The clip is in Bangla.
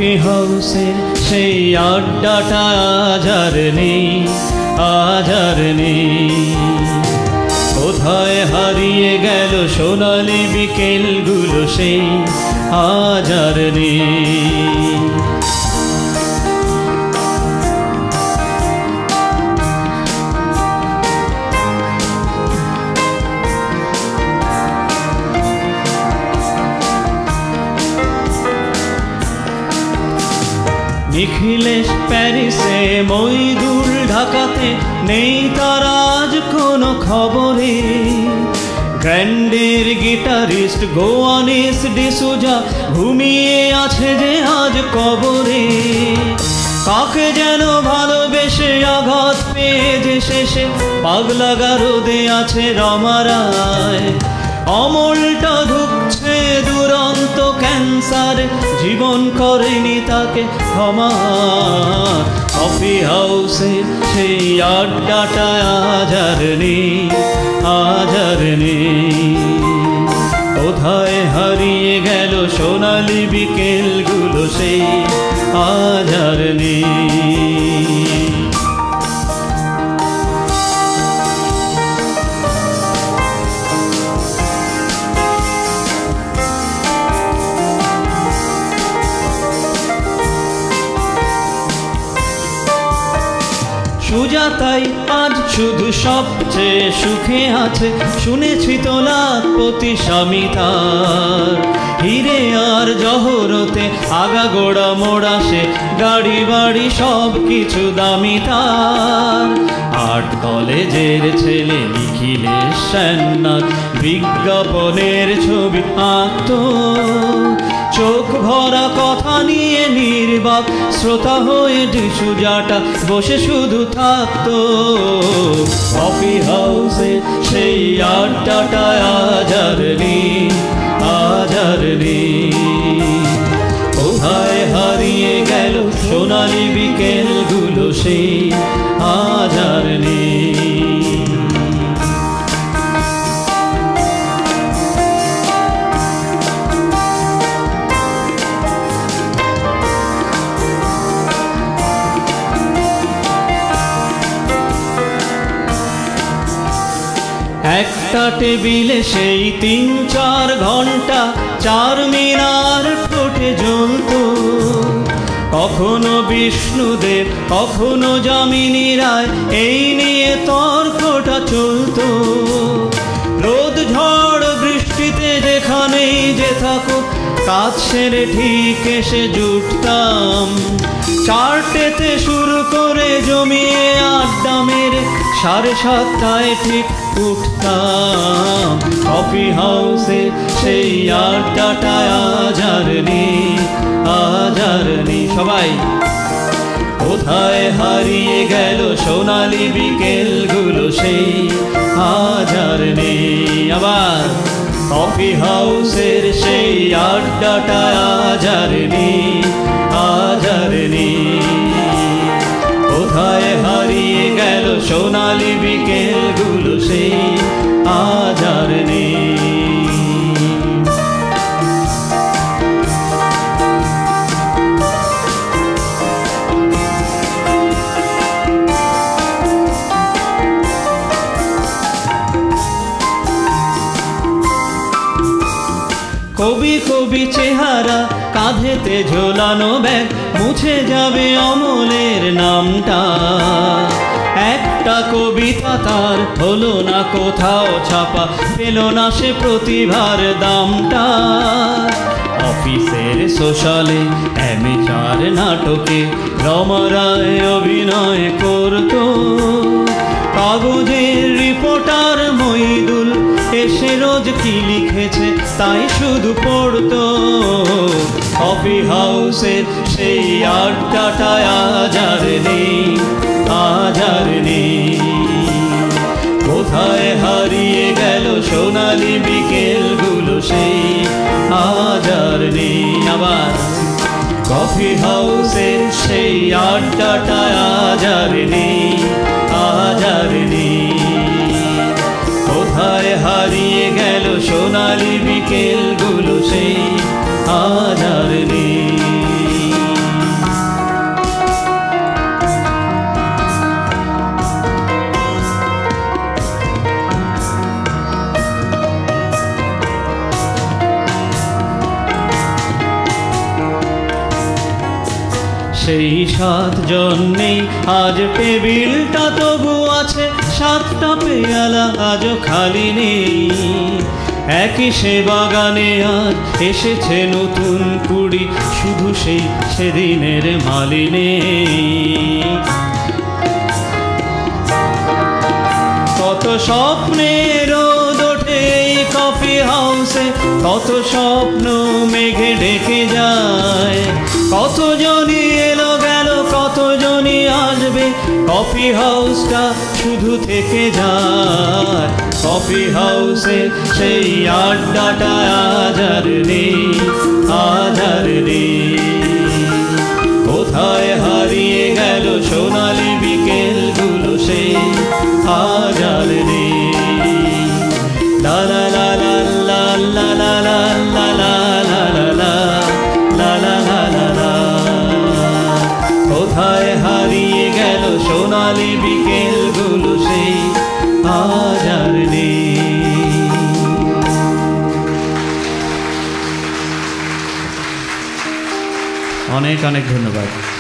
কফি হাউসের সেই আড্ডাটা আজ আর নেই, আজ আর নেই। কোথায় হারিয়ে গেল সোনালি বিকেলগুলো সেই আজ আর নেই। নিখিলেশ প্যারিসে, মইদুল ঢাকাতে, নেই তার আজ কোনো খবরে। গ্র্যান্ডের গিটারিস্ট গোয়ানিস ডিসুজা ঘুমিয়ে আছে যে আজ কবরে। কাকে যেন ভালোবেসে আঘাত পেয়ে যে শেষে পাগলা গারদে আছে রমা রায়। অমলটা ধুকছে দুরন্ত ক্যান্সার, জীবন করেনি তাকে ক্ষমা। কফি হাউসে সেই আড্ডাটা আজ আর নেই, আজ আর নেই। কোথায় হারিয়ে গেল সোনালি বিকেলগুলো সেই আজ আর নেই। সুজাতাই আজ শুধু সবচেয়ে সুখে আছে, শুনেছি তো লাখপতি স্বামী তার। হিরে আর জহরতে আগাগোড়া মোড়া সে, গাড়ি বাড়ি সব কিছু দামি তার। আর্ট কলেজের ছেলে নিখিলেশ সেননাথ বিজ্ঞাপনের ছবি আঁকত, চোখ ভরা কথা নিয়ে নির্বাক শ্রোতা হয়ে ডিসুজাটা বসে শুধু থাকতো। কফি হাউসে সেই আড্ডাটা আজ আর নেই, আজ আর নেই। কোথায় হারিয়ে গেল সোনালি বিকেলগুলো সেই আজ আর নেই। একটা টেবিলে সেই ৩-৪ ঘন্টা চারমিনার ঠোঁটে জ্বলত। কখনো বিষ্ণুদেব, কখনো যামিনী রায়, এই নিয়ে তর্কটা চলত। রোদ ঝড় বৃষ্টিতে যেখানেই যে থাকুক, কাজ সেরে ঠিক এসে জুটতাম। চারটেতে শুরু করে জমিয়ে আড্ডা মেরে ৭:৩০টায় ঠিক উঠতাম। কফি হাউসে সেই আড্ডাটা আজ আর নেই, আজ আর নেই। সবাই কোথায় হারিয়ে গেল সোনালি বিকেলগুলো সেই আজ আর নেই। আবার কফি হাউসের সেই আড্ডাটা আজ আর নেই, আজ আর নেই। কোথায় হারিয়ে গেল সোনালি বিকেলগুলো সেই আজ আর নেই। কবি কবি চেহারা, কাঁধেতে ঝোলানো ব্যাগ, মুছে যাবে অমলের নামটা। একটা কবিতা তার হলো না কোথাও ছাপা, পেল না সে প্রতিভার দামটা। অফিসের সোশ্যালে অ্যামেচার নাটকে রমা রায় অভিনয় করত। কাগজের রিপোর্টার মইদুল এসে রোজ কি লিখেছে তাই শুধু পড়তো। কফি হাউসের সেই আড্ডাটা আজ আর নেই, আজ আর নেই। কোথায় হারিয়ে গেল সোনালি বিকেলগুলো সেই আজ আর নেই। আবার কফি হাউসের সেই আড্ডাটা আজ আর নেই, আজ আর নেই। কোথায় হারিয়ে গেল সোনালি বিকেলগুলো সেই আজ আর নেই। সেই 7 জন নেই আজ, টেবিলটা তবু আছে, 7টা পেয়ালা আজও খালি নেই। একই সে বাগানে আজ এসেছে নতুন কুড়ি, শুধু সেই সেদিনের মালিনী। কত স্বপ্নের রোদ ওঠে এই কফি হাউসে, কত স্বপ্ন মেঘে ডেকে যায়। কতজনই এলো গেল, কতজনই আসবে, কফি হাউসটা শুধু থেকে যায়। কফি হাউসে সেই আড্ডাটা আজ আর নেই, আজ আর নেই। কোথায় হারিয়ে গেল সোনালি বিকেলগুলো, সেই আজ আর নেই। লা লা লা লা লা লা লা লা লা লা লা লা লা লা লা লা। কোথায় হারিয়ে গেল সোনালি বিকেলগুলো, সেই আজ আর নেই। অনেক অনেক ধন্যবাদ।